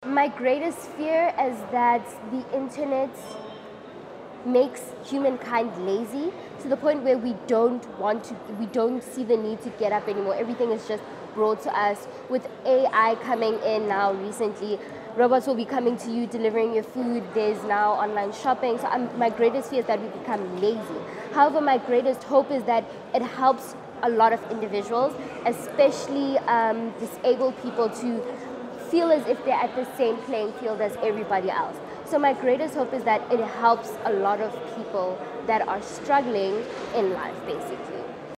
My greatest fear is that the internet makes humankind lazy to the point where we don't see the need to get up anymore. Everything is just brought to us. With AI coming in now recently, robots will be coming to you, delivering your food. There's now online shopping. So my greatest fear is that we become lazy. However, my greatest hope is that it helps a lot of individuals, especially disabled people, to feel as if they're at the same playing field as everybody else. So my greatest hope is that it helps a lot of people that are struggling in life, basically.